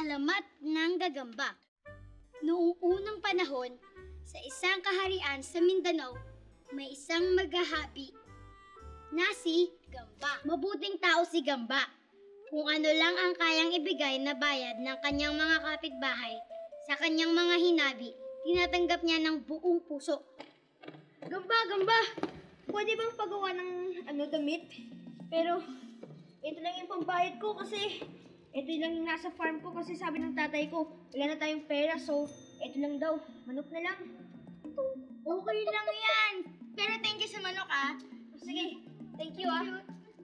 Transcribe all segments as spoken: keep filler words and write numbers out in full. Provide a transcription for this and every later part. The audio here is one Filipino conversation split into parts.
alamat ng gagamba. Noong unang panahon, sa isang kaharian sa Mindanao, may isang maghahabi na si Gamba. Mabuting tao si Gamba. Kung ano lang ang kayang ibigay na bayad ng kanyang mga kapitbahay sa kanyang mga hinabi, tinatanggap niya ng buong puso. Gamba, Gamba! Pwede bang pagawa ng ano, damit? Pero, ito lang yung pambayad ko kasi ito lang yung nasa farm ko kasi sabi ng tatay ko, wala na tayong pera, so ito lang daw, manok na lang. Okay lang yan. Pero thank you sa manok, ah. Sige, thank you ah.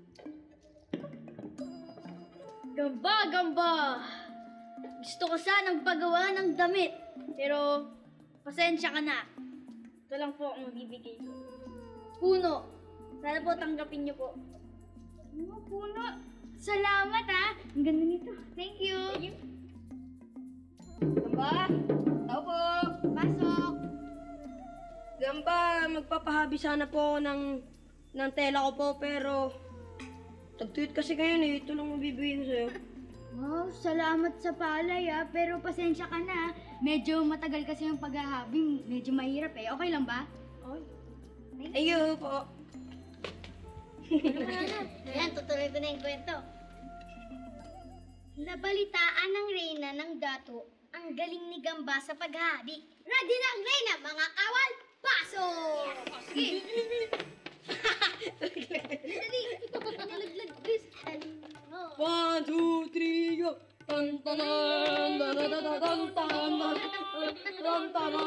Gamba, Gamba! Gusto ko sanang pagawa ng damit, pero pasensya ka na. Ito lang po ang mabibigay ko. Puno. Sana po tanggapin niyo po. Ano, puno? Salamat, ah. Ang ganda nito. Thank you. Thank you. Gamba, tao po. Pasok. Gamba, magpapahabi sana po ako ng, ng tela ko po, pero tag-tweet kasi kayo eh. Ito lang mabibigay ko sa'yo. Wow, salamat sa palay, ah. Pero pasensya ka na. Medyo matagal kasi yung paghahabing. Medyo mahirap eh. Okay lang ba? Okay. Thank you po. Ayan, tutuloy ko na yung kwento. Nabalitaan ng reyna ng dato ang galing ni Gamba sa paghahabi. Ready na ang reyna, mga kawal! Pasok! Sige! Dali! Nalaglag, please! One, two, three, go! Tan tanan, tan tan tan tan tan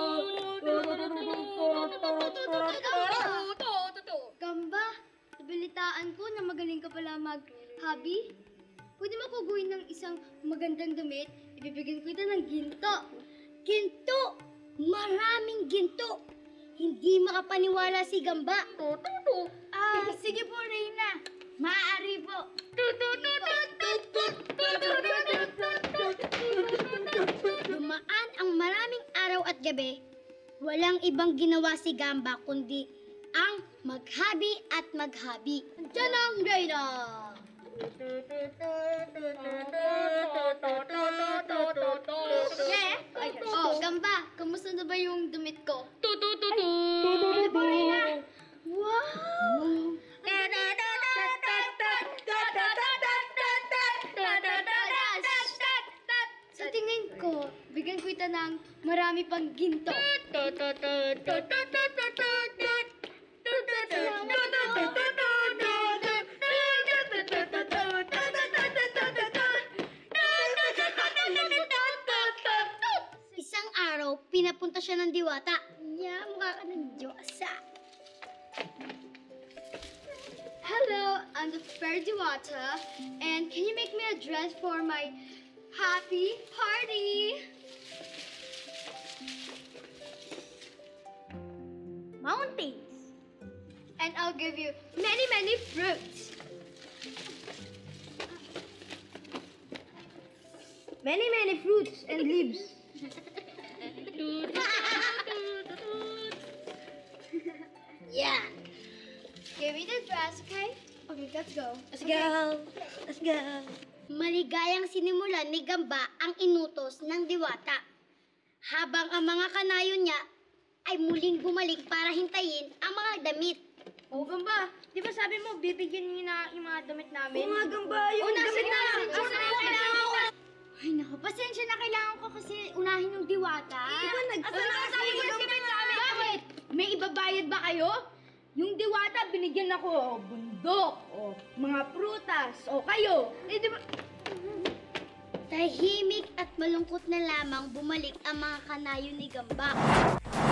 tan. Gamba, nabalitaan ko na magaling ka pala mag-hobby. Pwede mo ko gawin ng isang magandang damit, ibibigyan ko ito ng ginto. Ginto! Maraming ginto! Hindi makapaniwala si Gamba. Ah, sige po, Reyna. Maaari po. Dumaan ang maraming araw at gabi. Walang ibang ginawa si Gamba kundi ang maghabi at maghabi. Diyan ang Reyna! Yeah. Oh, Gamba, kamusta na ba yung damit ko? Ano ba, Reyna? Wow! Sa tingin ko, bigyan ko ito ng marami pang ginto. Isang araw, pinapunta siya ng diwata. Yeah, mukha ka ng Diyosa. Hello, I'm the fair diwata, and can you make me a dress for my happy party? Mountains. And I'll give you many, many fruits. Many, many fruits and leaves. Yeah. Give me the dress, okay? Okay, let's go. Let's go. Let's go. Maligayang sinimulan ni Gamba ang inutos ng diwata. Habang ang mga kanayon niya ay muling bumalik para hintayin ang mga damit. Oh, Gamba, di ba sabi mo, bibigyan niyo na yung mga damit namin? Oo nga, Gamba, yung Oh, nasa damit na! na. Nasa na yung kailangan ko! Ay naku, pasensya na, kailangan ko kasi unahin yung diwata. Di ba nag- Asa na sabi mo yung damit namin? Bakit? May ibabayad ba kayo? Yung diwata, binigyan ako o bundok, o mga prutas, o kayo. Eh, di ba? Tahimik at malungkot na lamang bumalik ang mga kanayon ni Gamba.